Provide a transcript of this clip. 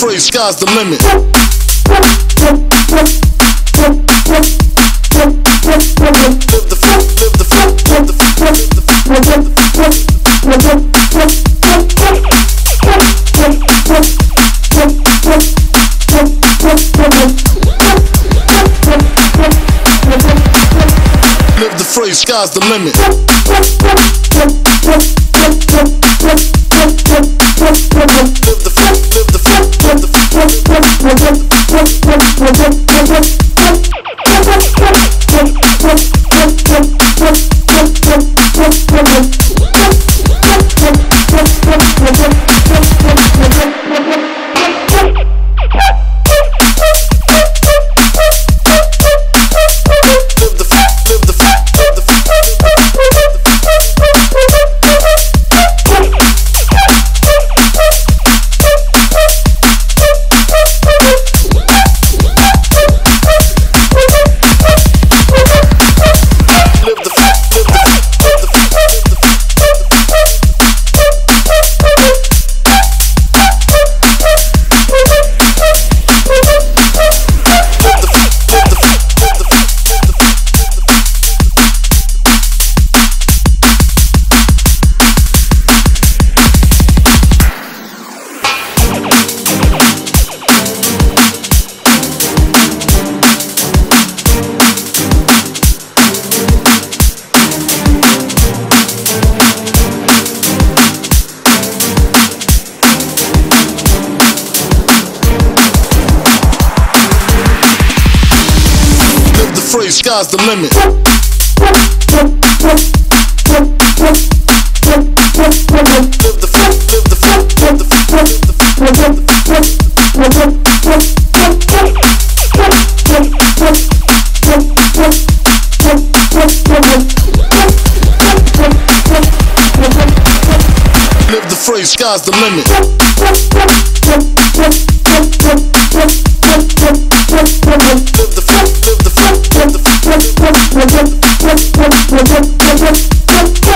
phrase, sky's the limit. Live the free, live the free, live the free, live the free, live the Live the phrase, sky's the limit. Live the free, live the free, live the free, sky's the limit. Live the free, live the free, live the free, live the free, live the Live the phrase, sky's the limit. Live the free, live the free, live the free, live the free.